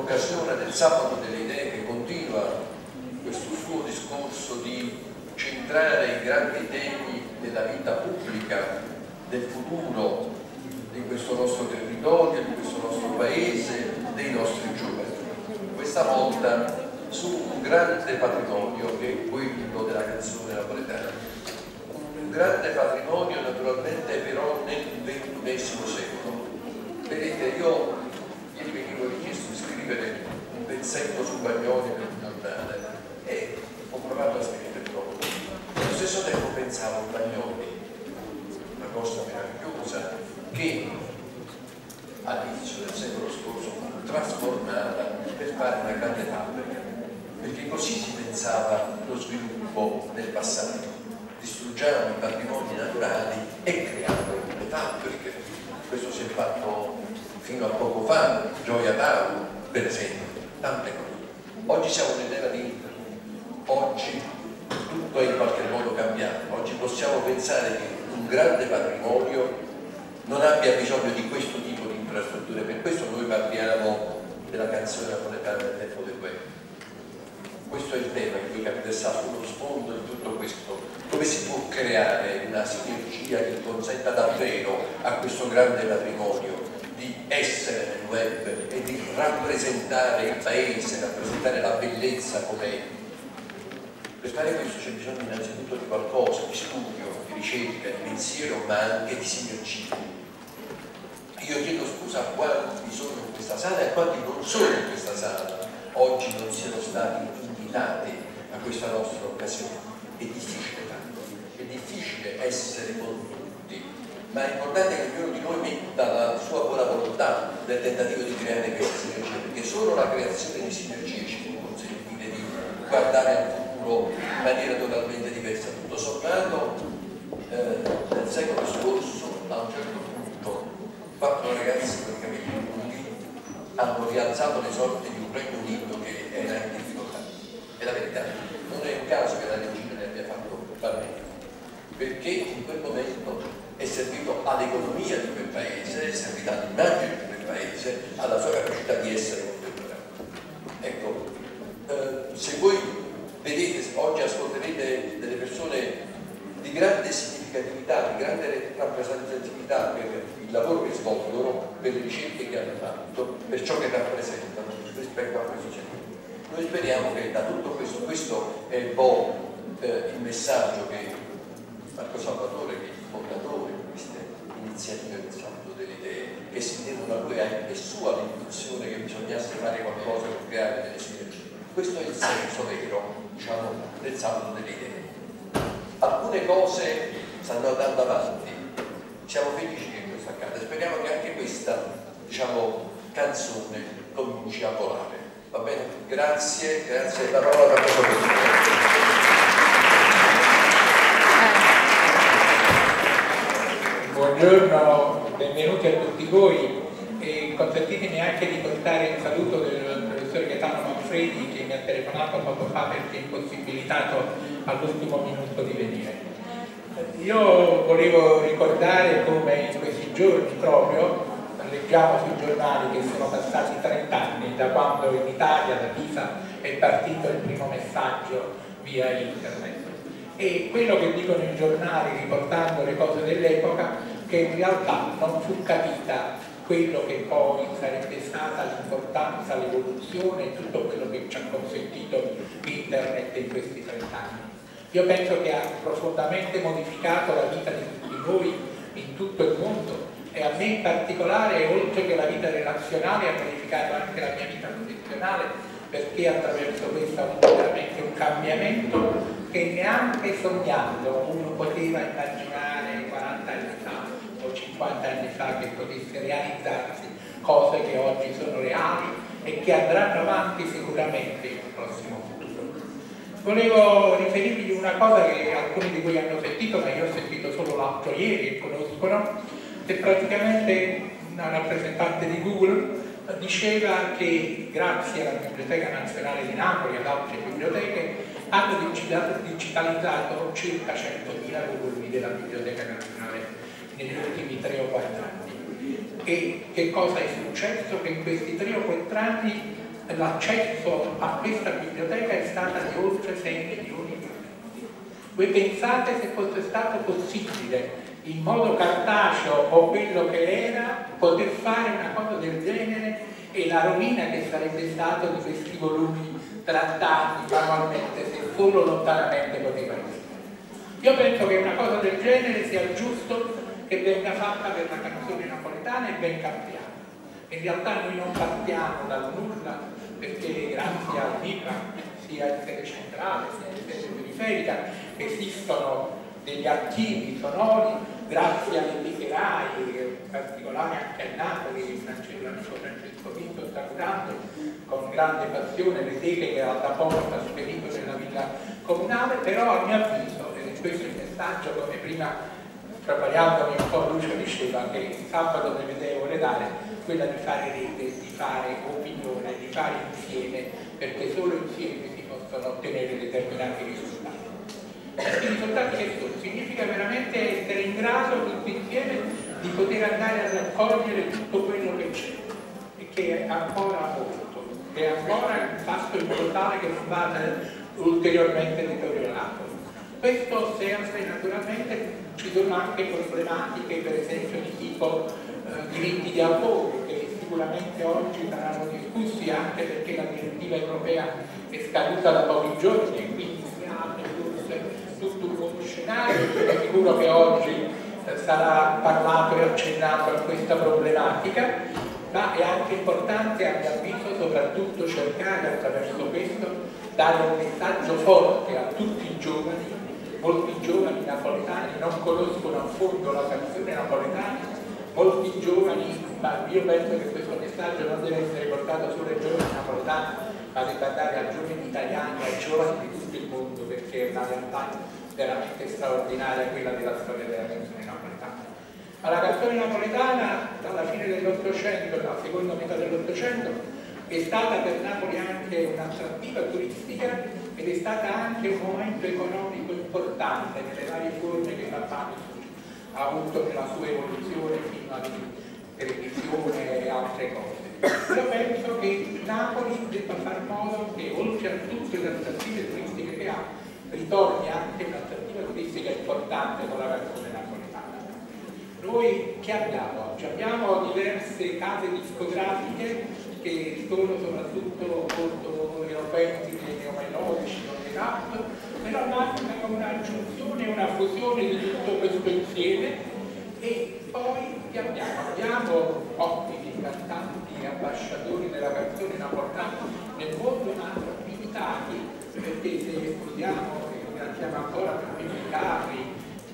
l'occasione del sabato delle idee, che continua questo suo discorso di centrare i grandi temi della vita pubblica, del futuro di questo nostro territorio, di questo nostro paese, dei nostri giovani. Questa volta su un grande patrimonio che è quello della canzone napoletana. Un grande patrimonio naturalmente però nel XXI secolo. Vedete, io ieri venivo richiesto di scrivere un pezzetto su Bagnoli per un giornale e ho provato a scriverlo. Allo stesso tempo pensavo a Bagnoli, una cosa meravigliosa, che all'inizio del secolo scorso fu trasformata per fare una grande fabbrica, perché così si pensava lo sviluppo del passato. Distruggiamo i patrimoni naturali e creiamo le fabbriche. Questo si è fatto fino a poco fa, Gioia Tauro per esempio, tante cose. Oggi siamo nell'era di internet, oggi tutto è in qualche modo cambiato, oggi possiamo pensare che un grande patrimonio non abbia bisogno di questo tipo di infrastrutture. Per questo noi parliamo della canzone napoletana del tempo del web. Questo è il tema che voi capite sta sullo sfondo di tutto questo. Come si può creare una sinergia che consenta davvero a questo grande patrimonio di essere nel web e di rappresentare il paese, rappresentare la bellezza com'è? Per fare questo c'è bisogno innanzitutto di qualcosa, di studio, di ricerca, di pensiero, ma anche di sinergia. Io chiedo scusa a quanti sono in questa sala e a quanti non sono in questa sala oggi non siano stati invitati a questa nostra occasione. È difficile farlo, è difficile essere con tutti, ma è importante che ognuno di noi metta la sua buona volontà nel tentativo di creare queste sinergie, perché solo la creazione di sinergie ci può consentire di guardare al futuro in maniera totalmente diversa. Tutto sommato nel secolo scorso a un certo punto quattro ragazzi con i capelli lunghi hanno rialzato le sorti di un Regno Unito che era in difficoltà. E la verità, non è un caso che la regina ne abbia fatto fallimento, perché in quel momento è servito all'economia di quel paese, è servito all'immagine di quel paese, alla sua capacità di essere contemporaneo. Ecco, se voi vedete, oggi ascolterete delle persone di grande significatività, di grande rappresentatività per il lavoro che svolgono, per le ricerche che hanno fatto, per ciò che rappresentano rispetto a questo settore. Noi speriamo che da tutto questo è un po' il messaggio che Marco Salvatore, che è il fondatore di queste iniziative del Sabato delle Idee, che si devono a lui, è sua l'intuizione che bisognasse fare qualcosa per creare delle sinergie. Questo è il senso vero, diciamo, del Sabato delle Idee. Alcune cose stanno andando avanti, siamo felici che questo accada, speriamo che anche questa, diciamo, canzone cominci a volare. Va bene? Grazie, grazie, la parola per questo. Buongiorno, benvenuti a tutti voi e consentitemi anche di portare il saluto del professor Gaetano Manfredi, che mi ha telefonato poco fa perché è impossibilitato all'ultimo minuto di venire. Io volevo ricordare come in questi giorni proprio leggiamo sui giornali che sono passati 30 anni da quando in Italia, da Pisa, è partito il primo messaggio via internet. E quello che dicono i giornali riportando le cose dell'epoca, che in realtà non fu capita quello che poi sarebbe stata l'importanza, l'evoluzione e tutto quello che ci ha consentito internet in questi 30 anni. Io penso che ha profondamente modificato la vita di tutti noi in tutto il mondo e a me in particolare, oltre che la vita relazionale, ha modificato anche la mia vita professionale, perché attraverso questo ha avuto veramente un cambiamento che neanche sognando uno poteva immaginare 40 anni fa o 50 anni fa che potesse realizzarsi cose che oggi sono reali e che andranno avanti sicuramente nel prossimo futuro. Volevo riferirvi una cosa che alcuni di voi hanno sentito, ma io ho sentito solo l'altro ieri e conoscono, che praticamente una rappresentante di Google diceva che grazie alla Biblioteca Nazionale di Napoli e ad altre biblioteche hanno digitalizzato circa 100.000 volumi della Biblioteca Nazionale negli ultimi 3 o 4 anni. E che cosa è successo? Che in questi 3 o 4 anni l'accesso a questa biblioteca è stata di oltre 6 milioni di utenti. Voi pensate se fosse stato possibile in modo cartaceo o quello che era poter fare una cosa del genere e la rovina che sarebbe stato di questi volumi trattati manualmente se solo lontanamente poteva essere. Io penso che una cosa del genere sia giusto che venga fatta per la canzone napoletana e ben cambiata. In realtà noi non partiamo dal nulla, perché grazie al MIPA, sia in sede centrale sia in sede periferica, esistono degli archivi sonori, grazie alle Rai, in particolare anche a Napoli, l'amico Francesco Pinto sta curando con grande passione le teche che da poco sta spedito nella villa comunale, però a mio avviso, ed è questo il messaggio, come prima preparandomi un po' Lucio diceva che il sabato prevedevole dare, quella di fare rete, di fare opinione, di fare insieme, perché solo insieme si possono ottenere determinati risultati. Questi risultati che sono? Significa veramente essere in grado tutti insieme di poter andare a raccogliere tutto quello che c'è e che è ancora molto, che è ancora fatto in modo tale che non vada ulteriormente deteriorato. Questo sempre naturalmente ci sono anche problematiche per esempio di tipo diritti di autore che sicuramente oggi saranno discussi anche perché la direttiva europea è scaduta da pochi giorni e quindi si apre forse tutto un nuovo scenario. Sono sicuro che oggi sarà parlato e accennato a questa problematica, ma è anche importante a mio avviso soprattutto cercare attraverso questo dare un messaggio forte a tutti i giovani. Molti giovani napoletani non conoscono a fondo la canzone napoletana, molti giovani, ma io penso che questo messaggio non deve essere portato solo ai giovani napoletani, ma deve andare ai giovani italiani, ai giovani di tutto il mondo, perché è una realtà veramente straordinaria quella della storia della canzone napoletana. Ma la canzone napoletana dalla fine dell'Ottocento, dalla seconda metà dell'Ottocento, è stata per Napoli anche un'attrattiva turistica ed è stata anche un momento economico importante nelle varie forme che la Napoli ha avuto nella sua evoluzione fino alla televisione e altre cose. Io penso che Napoli debba far modo che oltre a tutte le attrattive turistiche che ha, ritorni anche un'attrattiva turistica importante con la canzone napoletana. Noi che abbiamo oggi? Abbiamo diverse case discografiche che sono soprattutto molto eloquenti nei neomelodici, nei rap, però nascono una giunzione, una fusione di tutto questo insieme e poi che abbiamo ottimi cantanti, ambasciatori della canzone napoletana nel mondo, ma limitati, perché se studiamo, e ringraziamo ancora per Carri,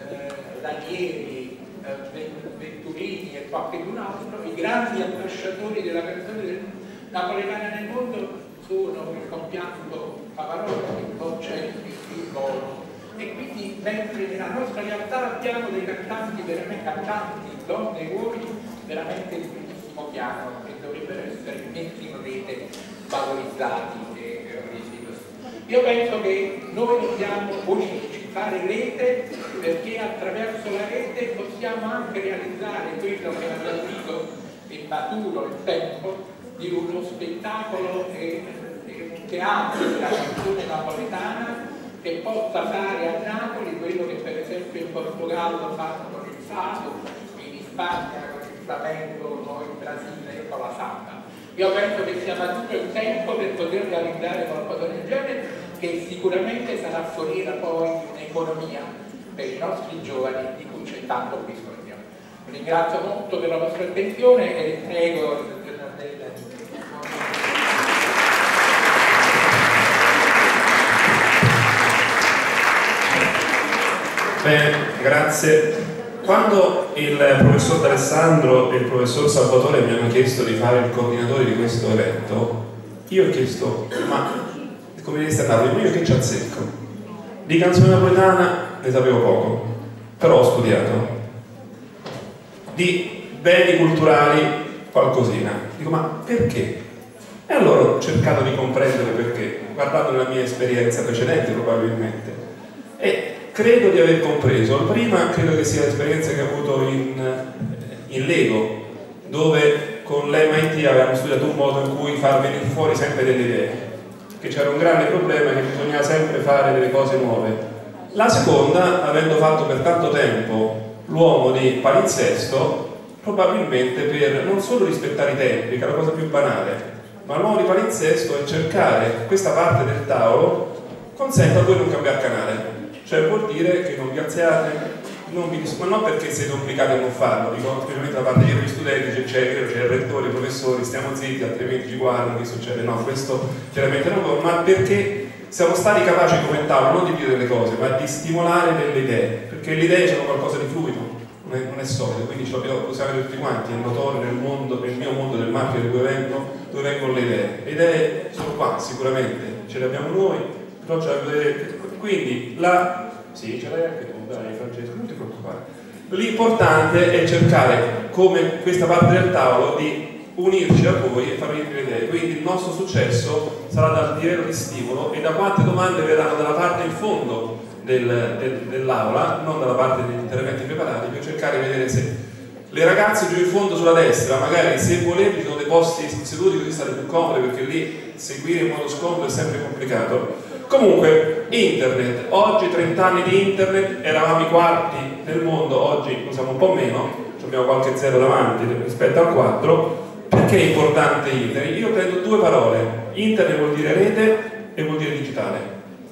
Ranieri, Venturini e qualcun altro, i grandi ambasciatori della canzone napoletana nel mondo sono il compianto Pavarotti, Bocelli, il Bolo, e quindi mentre nella nostra realtà abbiamo dei cantanti veramente cantanti, donne e uomini veramente di primissimo piano che dovrebbero essere messi in rete, valorizzati e resi così. Io penso che noi dobbiamo unirci, fare rete, perché attraverso la rete possiamo anche realizzare quello che abbiamo visto è maturo il tempo di uno spettacolo e un teatro della canzone napoletana che possa fare a Napoli quello che per esempio in Portogallo fanno con il fado, in Spagna con il flamenco o in Brasile con la samba. Io penso che sia maturo il tempo per poter realizzare qualcosa del genere, che sicuramente sarà foriera poi di un'economia per i nostri giovani di cui c'è tanto bisogno. Vi ringrazio molto per la vostra attenzione e prego il Bernardella di... Bene, grazie. Quando il professor D'Alessandro e il professor Salvatore mi hanno chiesto di fare il coordinatore di questo evento, io ho chiesto, ma come viene a Napoli, io che ci azzecco? Di canzone napoletana ne sapevo poco, però ho studiato. Di beni culturali qualcosina. Dico, ma perché? E allora ho cercato di comprendere perché, guardando la mia esperienza precedente probabilmente. E credo di aver compreso. Prima credo che sia l'esperienza che ho avuto in Lego, dove con l'MIT avevamo studiato un modo in cui far venire fuori sempre delle idee, che c'era un grande problema che bisognava sempre fare delle cose nuove. La seconda, avendo fatto per tanto tempo l'uomo di palinsesto, probabilmente per non solo rispettare i tempi, che è la cosa più banale, ma l'uomo di palinsesto è cercare questa parte del tavolo consente a voi non cambiare canale, cioè vuol dire che non vi alziate, ma non perché siete obbligati a non farlo, dico specialmente da parte degli studenti, c'è il rettore, i professori, stiamo zitti altrimenti ci guardano, che succede, no, questo chiaramente non, ma perché siamo stati capaci come tavolo non di dire delle cose, ma di stimolare delle idee, perché le idee sono qualcosa di fluido, non è solido, quindi ce lo possiamo avere tutti quanti, è notorio nel mio mondo del marketing dove vengono le idee. Le idee sono qua, sicuramente, ce le abbiamo noi, però ce le vedete. Quindi sì, ce l'hai anche tu, dai Francesco, non ti preoccupare. L'importante è cercare, come questa parte del tavolo, di unirci a voi e far venire le idee. Quindi il nostro successo sarà dal livello di stimolo e da quante domande verranno dalla parte in fondo dell'aula, non dalla parte degli interventi preparati, per cercare di vedere se le ragazze giù in fondo sulla destra, magari se volete ci sono dei posti seduti così state più comodi, perché lì seguire in modo scomodo è sempre complicato. Comunque, internet, oggi 30 anni di internet, eravamo i quarti nel mondo, oggi lo siamo un po' meno, abbiamo qualche zero davanti rispetto al 4. Perché è importante internet? Io prendo due parole, internet vuol dire rete e vuol dire digitale.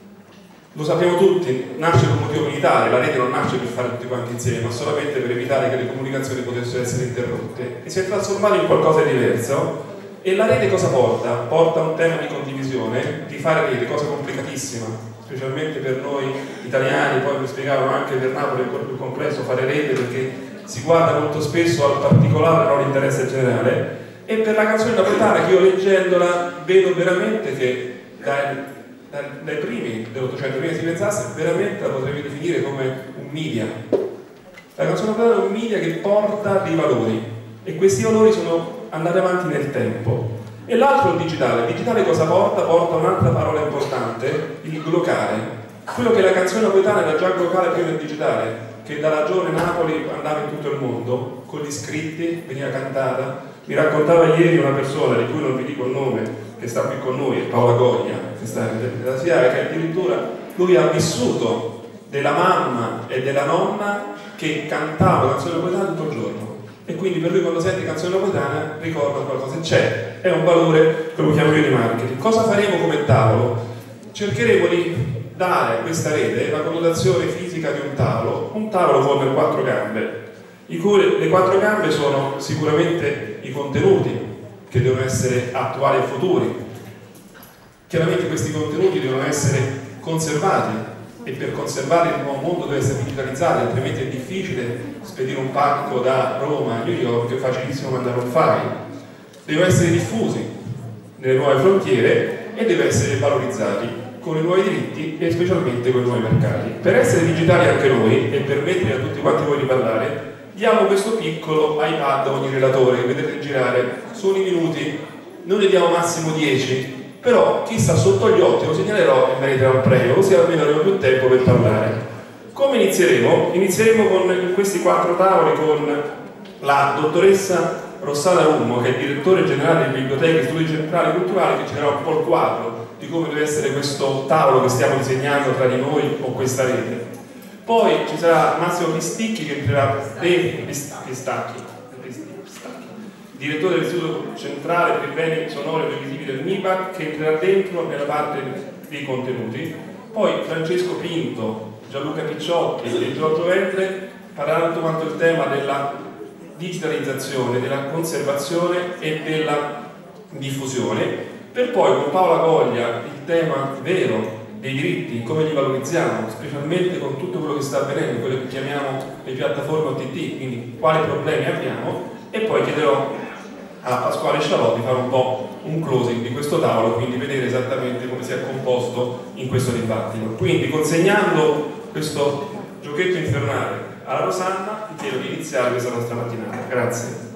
Lo sappiamo tutti, nasce per un motivo militare, la rete non nasce per fare tutti quanti insieme, ma solamente per evitare che le comunicazioni potessero essere interrotte, e si è trasformato in qualcosa di diverso. E la rete cosa porta? Porta un tema di condivisione, di fare rete, cosa complicatissima, specialmente per noi italiani, poi vi spiegavo anche per Napoli è ancora più complesso fare rete perché si guarda molto spesso al particolare, non all'interesse generale. E per la canzone napoletana, che io leggendola vedo veramente che dai primi dell'Ottocento, prima si pensasse, veramente la potrei definire come un media. La canzone napoletana è un media che porta dei valori, e questi valori sono andare avanti nel tempo. E l'altro è il digitale. Il digitale cosa porta? Porta un'altra parola importante, il glocale. Quello che la canzone napoletana era già glocale prima del digitale, che dalla giovane Napoli andava in tutto il mondo, con gli scritti, veniva cantata. Mi raccontava ieri una persona, di cui non vi dico il nome, che sta qui con noi, è Paola Goglia, che sta nella SIAE, che addirittura lui ha vissuto della mamma e della nonna che cantava canzone napoletana tutto il giorno. E quindi per lui quando sente canzone napoletana ricorda qualcosa, c'è, è un valore che lo chiamo io di marketing. Cosa faremo come tavolo? Cercheremo di dare a questa rete la connotazione fisica di un tavolo con 4 gambe, in cui le 4 gambe sono sicuramente i contenuti che devono essere attuali e futuri. Chiaramente questi contenuti devono essere conservati, e per conservare il nuovo mondo deve essere digitalizzato, altrimenti è difficile spedire un pacco da Roma a New York, è facilissimo mandare un file. Devono essere diffusi nelle nuove frontiere e devono essere valorizzati con i nuovi diritti e specialmente con i nuovi mercati. Per essere digitali anche noi e permettere a tutti quanti voi di parlare, diamo questo piccolo iPad a ogni relatore che vedete girare, sono i minuti, noi ne diamo massimo 10. Però chi sta sotto gli occhi lo segnalerò e meriterà un premio, così almeno avremo più tempo per parlare. Come inizieremo? Inizieremo con questi 4 tavoli con la dottoressa Rossana Rummo, che è il direttore generale di Biblioteche e Studi Centrali Culturali, che ci darà un po' il quadro di come deve essere questo tavolo che stiamo disegnando tra di noi o questa rete. Poi ci sarà Massimo Pisticchi che entrerà direttore dell'Istituto Centrale per i Beni Sonori e Visivi del MIBAC, che entrerà dentro nella parte dei contenuti. Poi Francesco Pinto, Gianluca Picciotti e Giorgio Ventre parleranno tutto quanto il tema della digitalizzazione, della conservazione e della diffusione, per poi con Paola Goglia il tema vero dei diritti, come li valorizziamo, specialmente con tutto quello che sta avvenendo, quello che chiamiamo le piattaforme OTT, quindi quali problemi abbiamo, e poi chiederò a Pasquale Scialò di fare un po' un closing di questo tavolo, quindi vedere esattamente come si è composto in questo dibattito. Quindi consegnando questo giochetto infernale alla Rosanna, vi chiedo di iniziare questa nostra mattinata. Grazie.